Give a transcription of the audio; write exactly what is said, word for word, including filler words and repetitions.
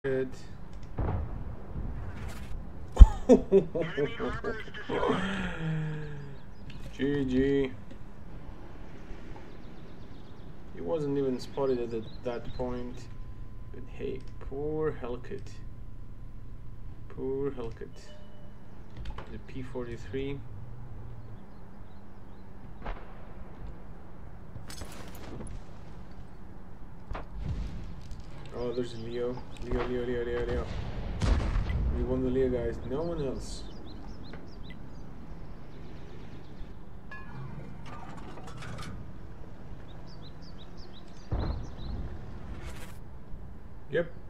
Good. G G. He wasn't even spotted at the, that point. But hey, poor Hellcat. Poor Hellcat. The P forty-three. Oh, there's Leo. Leo, Leo, Leo, Leo, Leo. We won the Leo, guys. No one else. Yep.